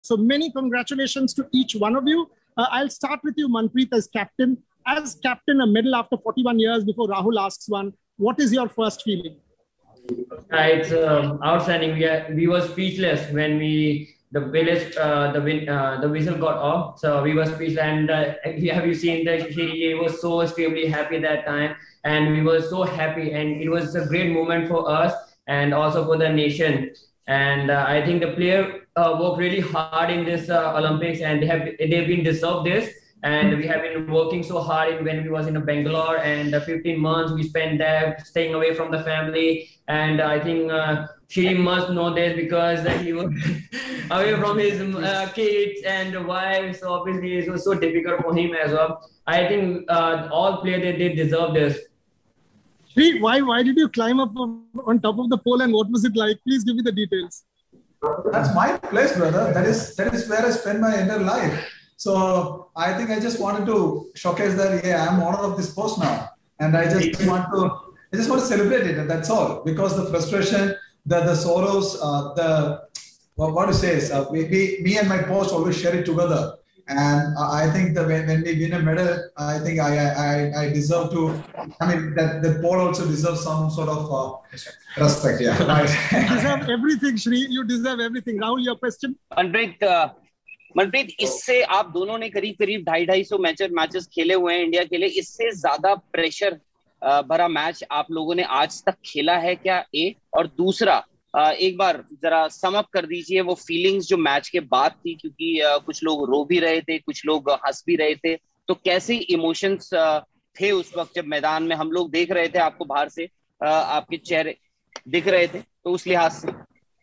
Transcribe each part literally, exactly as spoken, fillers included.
So many congratulations to each one of you. Uh, I'll start with you, Manpreet, as captain. As captain, a medal after forty-one years before Rahul asks one. What is your first feeling? Uh, it's um, outstanding. We are, we were speechless when we the village uh, the win, uh, the whistle got off. So we were speechless. And uh, have you seen that he was so extremely happy that time, and we were so happy, and it was a great moment for us and also for the nation. And uh, I think the player uh, worked really hard in this uh, Olympics, and they have they've been deserved this. And we have been working so hard in, when we was in Bangalore, and the fifteen months we spent there, staying away from the family. And I think uh, she must know this because he was away from his uh, kids and wife. So obviously it was so difficult for him as well. I think uh, all players they, they deserve this. Shri, why why did you climb up on top of the pole, and what was it like? Please give me the details. That's my place, brother. That is that is where I spend my entire life. So I think I just wanted to showcase that, yeah, I'm owner of this post now. And I just want to, I just want to celebrate it. And that's all. Because the frustration, the, the sorrows, uh, the, well, what to say is, uh, we, we, me and my post always share it together. And uh, I think that when, when we win a medal, I think I, I, I deserve to, I mean, that the Paul also deserves some sort of uh, respect. Yeah. You deserve everything, Shri. You deserve everything. Rahul, your question? Manpreet, uh, Manpreet, इससे आप दोनों ने करीब करीब ढाई ढाई सौ match matches खेले हुए हैं इंडिया के लिए. इससे ज्यादा प्रेशर भरा मैच आप लोगों ने आज तक खेला है क्या? ए और दूसरा, एक बार जरा सम अप कर दीजिए वो फीलिंग्स जो मैच के बाद थी, क्योंकि कुछ लोग रो भी रहे थे, कुछ लोग हंस भी रहे थे. तो कैसे इमोशंस थे उस वक्त जब मैदान में हम लोग देख रहे थे आपको, बाहर से आपके चेहरे दिख रहे थे, तो उस लिहाज से?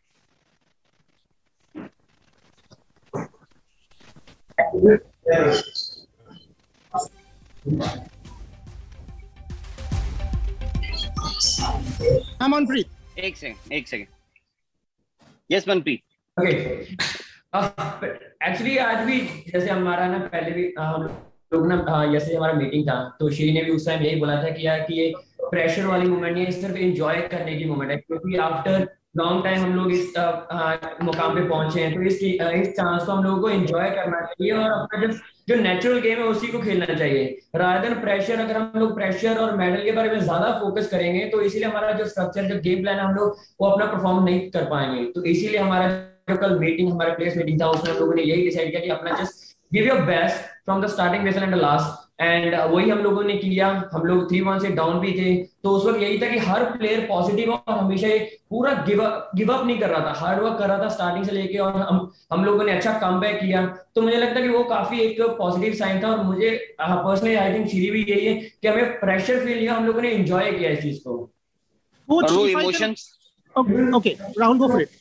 हाँ मनप्रीत, एक सेकंड एक second yes Manpreet. Okay, actually आज भी जैसे हमारा ना पहले भी हम लोग ना जैसे हमारा मीटिंग था, तो श्री ने भी उस टाइम यही बोला था कि यार कि ये प्रेशर वाली मोमेंट नहीं है, सिर्फ एंजॉय करने की मोमेंट है. क्योंकि आफ्टर लॉन्ग टाइम हम लोग इस मुकाम पे पहुंचे हैं, तो इस इस चांस को हम लोगों को एंजॉय करना चाहिए और अपना जो जो नेचुरल गेम है उसी को खेलना चाहिए, रादर देन प्रेशर. अगर हम लोग प्रेशर और मेडल के बारे में ज्यादा फोकस करेंगे तो इसीलिए हमारा जो स्ट्रक्चर जो गेम प्लान है हम लोग वो अपना परफॉर्म नहीं कर पाएंगे. तो इसीलिए हमारा जो कल मीटिंग हमारे प्लेयर्स मीटिंग था उसमें हम लोगों ने यही डिसाइड किया कि अपना just give your best from the starting whistle and the last. And वही हम लोगों ने किया. हम लोग थ्री वन से डाउन भी थे, तो उस वक्त यही था कि हर प्लेयर पॉजिटिव और हमेशा पूरा गिव अप गिव अप नहीं कर रहा था, हार्ड वर्क कर रहा था स्टार्टिंग से लेके, और हम हम लोगों ने अच्छा कमबैक किया. तो मुझे लगता है कि वो काफी एक पॉजिटिव साइन था. और मुझे पर्सनली आई थिंक श्री भी यही है कि हमें प्रेशर फील किया, हम लोगों ने एंजॉय किया इस चीज को. और वो emotions. Okay Rahul, go for it.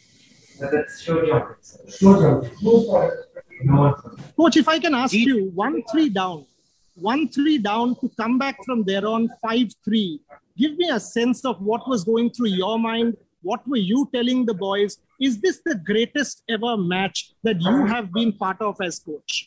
Coach, if I can ask you, one three down, one three down to come back from there on five three. Give me a sense of what was going through your mind. What were you telling the boys? Is this the greatest ever match that you have been part of as coach?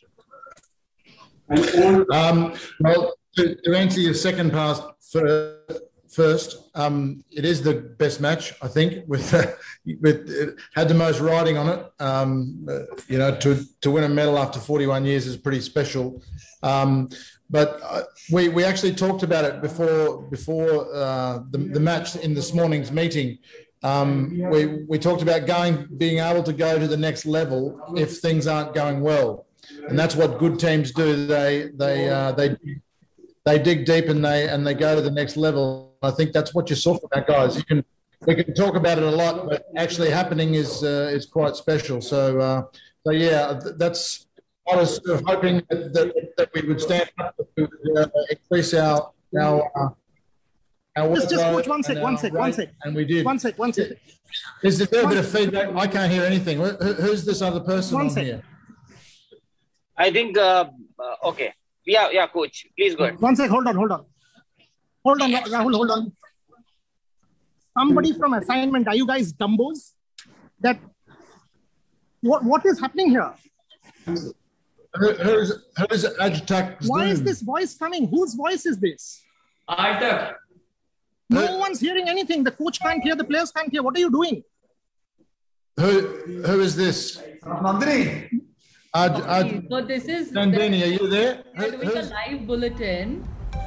Um, well, to, to answer your second part first, um, it is the best match, I think. With uh, with it had the most riding on it. Um, uh, you know, to to win a medal after forty-one years is pretty special. Um, but uh, we we actually talked about it before before uh, the the match in this morning's meeting. Um, we we talked about going being able to go to the next level if things aren't going well, and that's what good teams do. They they uh, they. They dig deep and they and they go to the next level. I think that's what you saw from our guys. You can we can talk about it a lot, but actually happening is uh, is quite special. So uh, so yeah, that's I was sort of hoping that, that, that we would stand up, that we would uh, increase our our. Uh, our just just coach, one sec, one sec, one sec, and we did. One sec, one sec. There's a fair bit of feedback. I can't hear anything. Who, who's this other person one on sec. here? I think. Uh, uh, okay. Yeah, yeah, coach. Please go ahead. One sec. Hold on, hold on, hold on, Rahul. Hold on. Somebody from assignment. Are you guys dumbos? That what what is happening here? Who, who's who's Agitak? Why is this voice coming? Whose voice is this? Agitak. No one's hearing anything. The coach can't hear. The players can't hear. What are you doing? Who who is this? Nandini. Uh, uh, So this is Nandini, are you there? we are doing a live bulletin.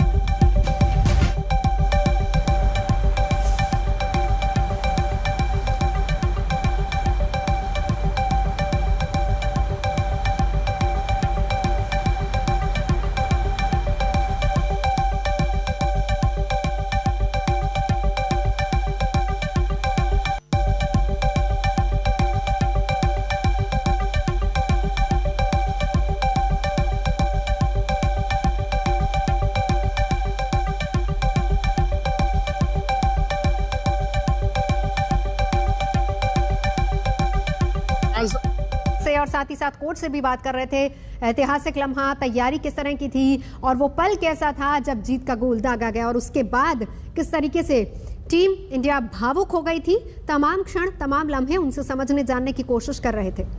से और साथ ही साथ coach से भी बात कर रहे थे। ऐतिहासिक लम्हा, तैयारी किस तरह की थी और वो पल कैसा था जब जीत का गोल दागा गया और उसके बाद किस तरीके से टीम इंडिया भावुक हो गई थी। तमाम क्षण, तमाम लम्हे उनसे समझने जानने की कोशिश कर रहे थे।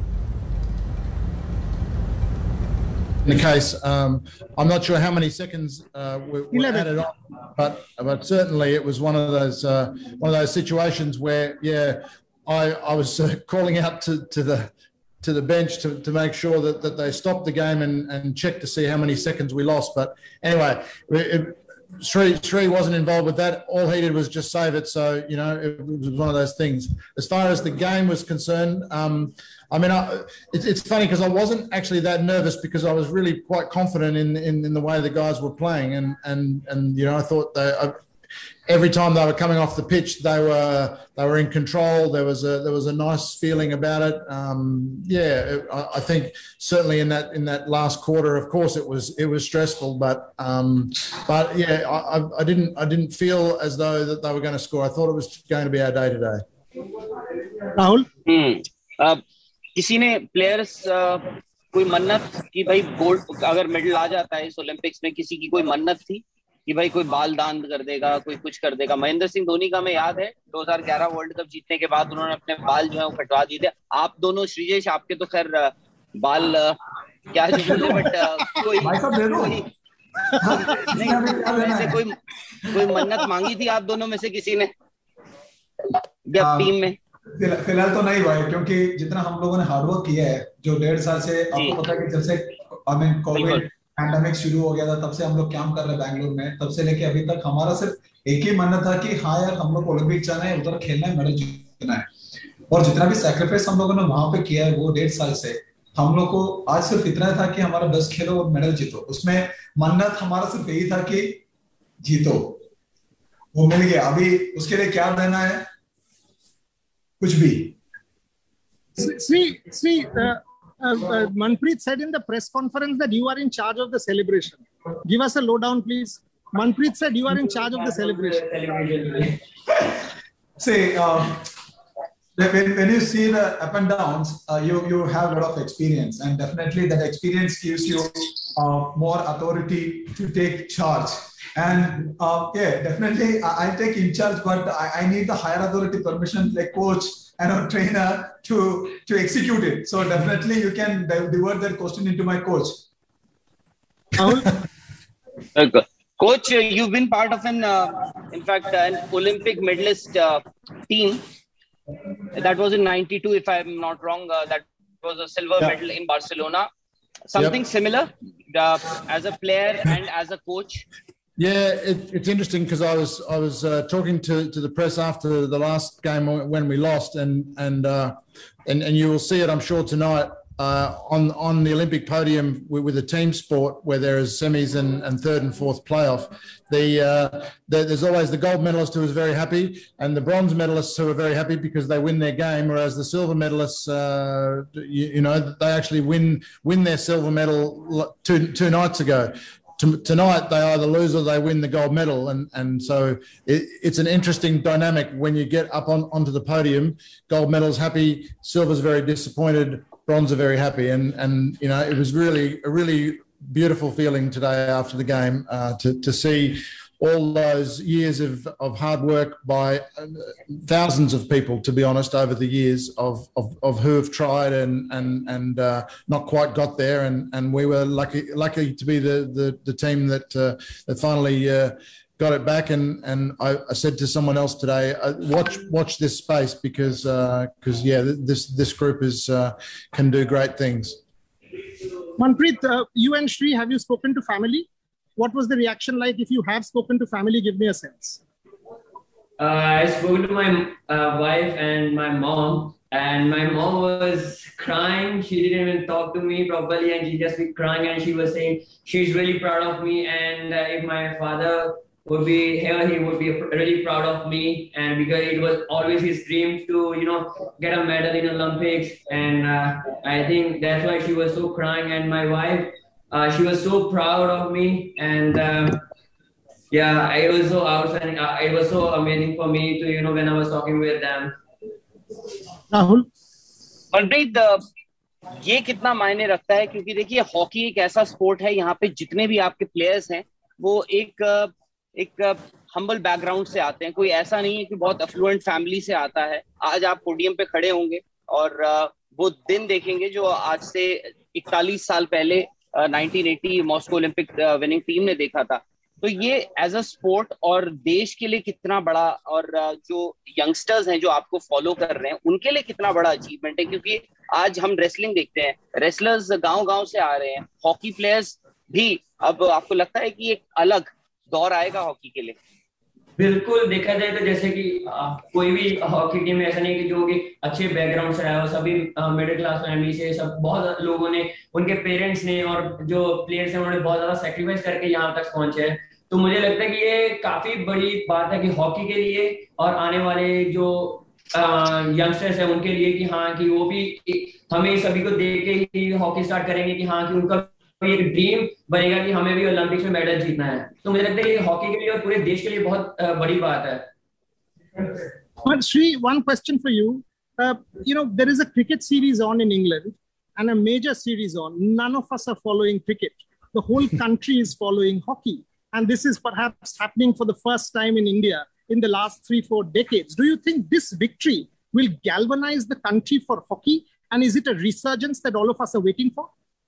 In the case, um, I'm not sure how many seconds uh, were, were added on, but but certainly it was one of those uh, one of those situations where, yeah, I I was uh, calling out to, to the to the bench to, to make sure that, that they stopped the game and, and checked to see how many seconds we lost. But anyway, it, Sri, Sri wasn't involved with that. All he did was just save it. So, you know, it was one of those things. As far as the game was concerned, um, I mean, I, it, it's funny because I wasn't actually that nervous because I was really quite confident in, in, in the way the guys were playing. And, and, and you know, I thought they, I, every time they were coming off the pitch, they were they were in control. There was a there was a nice feeling about it. Um, yeah, I, I think certainly in that in that last quarter, of course, it was it was stressful, but um, but yeah, I, I didn't I didn't feel as though that they were going to score. I thought it was going to be our day today. Rahul, हम्म अब किसी ने players कोई मन्नत कि भाई gold अगर medal आ जाता है इस ओलंपिक्स में, किसी की कोई मन्नत थी कि भाई कोई बाल दान कर देगा, कोई कुछ कर देगा। महेंद्र सिंह धोनी का मैं याद है दो हज़ार ग्यारह वर्ल्ड कप जीतने के बाद उन्होंने अपने बाल जो है वो कटवा दिए थे। आप दोनों, श्रीजेश आपके तो खैर बाल क्या जो बोले, बट कोई कोई नहीं, वैसे कोई कोई मन्नत मांगी थी आप दोनों में से किसी ने टीम में? फिलहाल तो नहीं भाई, क्योंकि जितना हम लोगों ने हार्डवर्क किया है, जो डेढ़ साल से आपको पता है कि जब से आई मीन कोविड पैंडेमिक शुरू हो गया था तब से हम लोग काम कर रहे हैं बैंगलोर में, तब से लेके अभी तक हमारा सिर्फ एक ही मानना था कि हाँ यार हम लोग ओलंपिक जाना है, उधर खेलना है, मेडल जीतना है। और जितना भी सैक्रिफाइस हम लोगों ने वहां पे किया है वो डेढ़ साल से, हम लोग को आज सिर्फ इतना था कि हमारा बेस्ट खेलो और मेडल जीतो। उसमें मन्नत हमारा सिर्फ यही था कि जीतो, वो मिल गया। अभी उसके लिए क्या देना है? कुछ भी। See, see, uh, uh, uh, Manpreet said in the press conference that you are in charge of the celebration. Give us a lowdown, please. Manpreet said you are in charge of the celebration. See, um, when, when you see the up and downs, uh, you, you have a lot of experience, and definitely that experience gives you uh, more authority to take charge. And uh, yeah, definitely I, I take in charge, but I, I need the higher authority permission, like coach and a trainer, to to execute it. So definitely you can divert that question into my coach. Okay. Coach, you've been part of an, uh, in fact, an Olympic medalist uh, team. That was in ninety-two, if I'm not wrong. Uh, that was a silver yeah. medal in Barcelona. Something yep. similar uh, as a player and as a coach. Yeah, it, it's interesting because I was I was uh, talking to, to the press after the last game when we lost, and and uh, and and you will see it, I'm sure, tonight uh, on on the Olympic podium with, with a team sport where there is semis and, and third and fourth playoff. The, uh, the there's always the gold medalist who is very happy, and the bronze medalists who are very happy because they win their game, whereas the silver medalists, uh, you, you know, they actually win win their silver medal two two nights ago. Tonight, they either lose or they win the gold medal. And, and so it, it's an interesting dynamic when you get up on, onto the podium. Gold medal's happy, silver's very disappointed, bronze are very happy. And, and you know, it was really a really beautiful feeling today after the game uh, to, to see all those years of, of hard work by thousands of people, to be honest, over the years of, of, of who have tried and and and uh, not quite got there, and, and we were lucky lucky to be the the, the team that uh, that finally uh, got it back, and and I, I said to someone else today, uh, watch watch this space because because uh, yeah, this this group is uh, can do great things. Manpreet, uh, you and Sri, have you spoken to family? What was the reaction like? If you have spoken to family, give me a sense. Uh, I spoke to my uh, wife and my mom, and my mom was crying. She didn't even talk to me properly, and she just be crying, and she was saying she's really proud of me, and uh, if my father would be here, he would be really proud of me, and because it was always his dream to, you know, get a medal in Olympics, and uh, I think that's why she was so crying. And my wife, uh, she was so proud of me, and um, yeah, it was so outstanding. Uh, it was so amazing for me to, you know, when I was talking with them. Rahul, Manpreet, ये कितना मायने रखता है? क्योंकि देखिए, hockey एक ऐसा sport है, यहाँ पे जितने भी आपके प्लेयर्स हैं वो एक एक हम्बल बैकग्राउंड से आते हैं. कोई ऐसा नहीं है कि बहुत अफ्लुएंट फैमिली से आता है. आज आप पोडियम पे खड़े होंगे और वो दिन देखेंगे जो आज से इकतालीस साल पहले nineteen eighty Moscow Olympic winning team ने देखा था. तो ये एज अ स्पोर्ट और देश के लिए कितना बड़ा, और जो यंगस्टर्स हैं जो आपको फॉलो कर रहे हैं उनके लिए कितना बड़ा अचीवमेंट है. क्योंकि आज हम रेसलिंग देखते हैं, रेसलर्स गांव गांव से आ रहे हैं, हॉकी प्लेयर्स भी. अब आपको लगता है कि एक अलग दौर आएगा हॉकी के लिए? बिल्कुल, देखा जाए तो जैसे कि आ, कोई भी हॉकी टीम ऐसा नहीं कि जो कि अच्छे बैकग्राउंड से आया हो, सभी मिडिल क्लास फैमिली से, सब बहुत लोगों ने, उनके पेरेंट्स ने और जो प्लेयर्स हैं उन्होंने बहुत ज्यादा सेक्रीफाइस करके यहाँ तक पहुंचे हैं. तो मुझे लगता है कि ये काफी बड़ी बात है कि हॉकी के लिए और आने वाले जो यंगस्टर्स हैं उनके लिए, कि हाँ कि वो भी हमें सभी को देख के ही हॉकी स्टार्ट करेंगे, कि हाँ कि उनका एक ड्रीम बनेगा कि हमें भी ओलंपिक्स में मेडल जीतना है. तो मुझे लगता है कि हॉकी के लिए और पूरे देश के लिए बहुत बड़ी बात है. But Sri, one question for you. Uh, you know, there is a cricket series on in England and a major series on. None of us are following cricket. The whole country is following hockey. And this is perhaps happening for the first time in India in the last three, four decades. Do you think this victory will galvanize the country for hockey? And is it a resurgence that all of us are waiting for?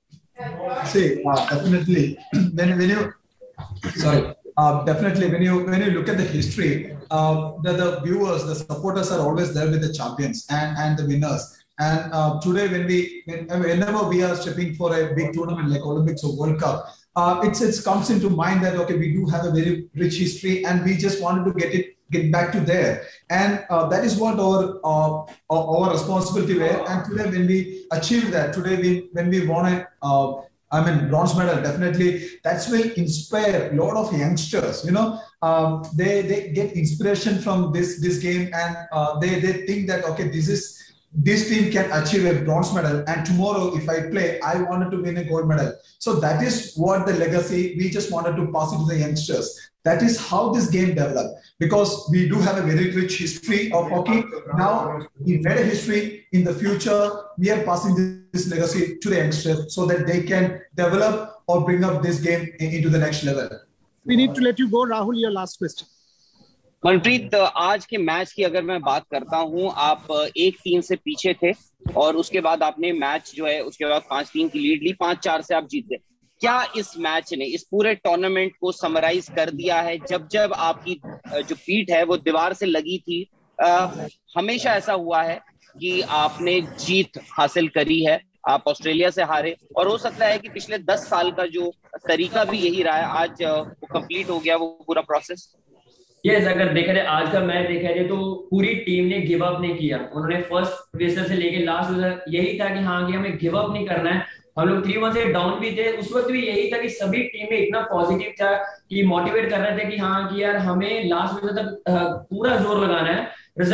See, uh, definitely. When, when you, sorry, uh, definitely when you when you look at the history, uh, the, the viewers, the supporters are always there with the champions and, and the winners. And uh, today, when we when, whenever we are stepping for a big tournament like Olympics or World Cup, uh, it's it comes into mind that okay, we do have a very rich history, and we just wanted to get it get back to there, and uh, that is what our uh, our responsibility were. And today, when we achieve that, today we when we won a uh, I mean bronze medal, definitely that will inspire a lot of youngsters. You know, um, they they get inspiration from this this game, and uh, they they think that okay, this is. This team can achieve a bronze medal, and tomorrow if I play, I wanted to win a gold medal. So that is what the legacy, we just wanted to pass it to the youngsters. That is how this game developed, because we do have a very rich history of hockey. Now we made a history. In the future, we are passing this legacy to the youngsters so that they can develop or bring up this game into the next level. We need to let you go. Rahul, your last question. Manpreet, आज के match की अगर मैं बात करता हूं, आप एक तीन से पीछे थे और उसके बाद आपने मैच जो है उसके बाद पांच तीन की लीड ली, पांच चार से आप जीत गए. क्या इस मैच ने इस पूरे टूर्नामेंट को समराइज कर दिया है? जब जब आपकी जो पीठ है वो दीवार से लगी थी, आ, हमेशा ऐसा हुआ है कि आपने जीत हासिल करी है. आप ऑस्ट्रेलिया से हारे और हो सकता है कि पिछले दस साल का जो तरीका भी यही रहा है, आज वो कंप्लीट हो गया वो पूरा प्रोसेस. यस yes, अगर देखा जाए आज का मैच देखा जाए तो पूरी टीम ने गिव अप नहीं किया. उन्होंने फर्स्ट विजर से लेके लास्ट विजर यही था कि हाँ कि हमें गिव अप नहीं करना है. हम लोग थ्री वन से डाउन भी थे, उस वक्त भी यही था कि सभी टीम में इतना पॉजिटिव था कि मोटिवेट कर रहे थे कि हाँ कि यार हमें लास्ट विजर तक पूरा जोर लगाना है,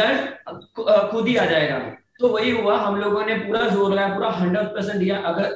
रिजल्ट खुद ही आ जाएगा. तो वही हुआ, हम लोगों ने पूरा जोर लगाया, पूरा हंड्रेड परसेंट दिया. अगर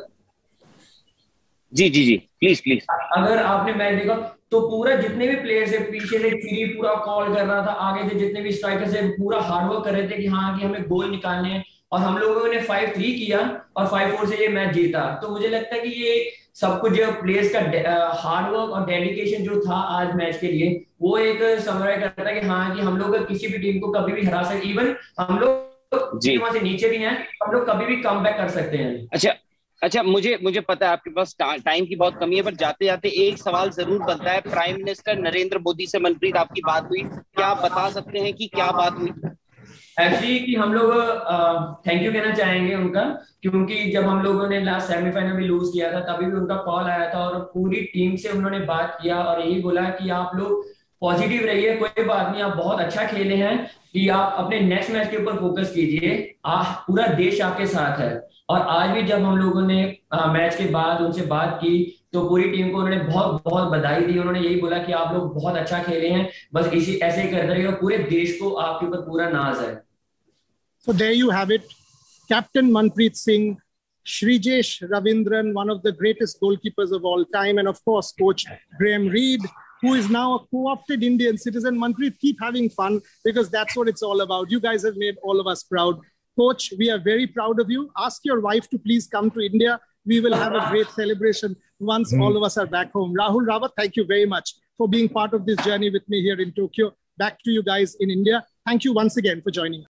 जी जी जी प्लीज प्लीज अगर आपने मैच देखा तो पूरा जितने भी प्लेयर्स है पीछे से चिरी पूरा कॉल कर रहा था, आगे से जितने भी स्ट्राइकर्स है पूरा हार्डवर्क कर रहे थे कि हाँ कि हमें गोल निकालने हैं, और हम लोगों ने फाइव थ्री किया और फाइव फोर से ये मैच जीता. तो मुझे लगता है कि ये सब कुछ जो प्लेयर्स का हार्डवर्क और डेडिकेशन जो था आज मैच के लिए, वो एक समराइज करता है कि हाँ कि हम लोग किसी भी टीम को कभी भी हरा सकते. इवन हम लोग वहां से नीचे भी हैं, हम लोग कभी भी कम बैक कर सकते हैं. अच्छा अच्छा, मुझे मुझे पता है आपके पास टाइम की बहुत कमी है, पर जाते जाते एक सवाल जरूर बनता है। प्राइम मिनिस्टर नरेंद्र मोदी से मनप्रीत आपकी बात हुई, क्या आप बता सकते हैं कि क्या बात हुई? एक्चुअली कि हम लोग थैंक यू कहना चाहेंगे उनका, क्योंकि जब हम लोगों ने लास्ट सेमीफाइनल में लूज किया था तभी भी उनका कॉल आया था और पूरी टीम से उन्होंने बात किया और यही बोला कि आप लोग पॉजिटिव रहिए, कोई बात नहीं, आप बहुत अच्छा खेले हैं, कि आप अपने नेक्स्ट मैच के ऊपर फोकस कीजिए, पूरा देश आपके साथ है। और आज भी जब हम लोगों ने मैच के बाद उनसे बात की तो पूरी टीम को उन्होंने बहुत बहुत बधाई दी। उन्होंने यही बोला कि आप लोग बहुत अच्छा खेले हैं, बस इसी ऐसे ही करते रहिए और पूरे देश को आपके ऊपर पूरा नाज है। So there you have it, Captain Manpreet Singh, Shrijesh Ravindran, one of the greatest goalkeepers of all time, and of course Coach Graham Reed, who is now a co-opted Indian citizen. Manpreet, keep having fun because that's what it's all about. You guys have made all of us proud. Coach, we are very proud of you. Ask your wife to please come to India. We will have a great celebration once mm. all of us are back home. Rahul Rawat, thank you very much for being part of this journey with me here in Tokyo. Back to you guys in India. Thank you once again for joining us.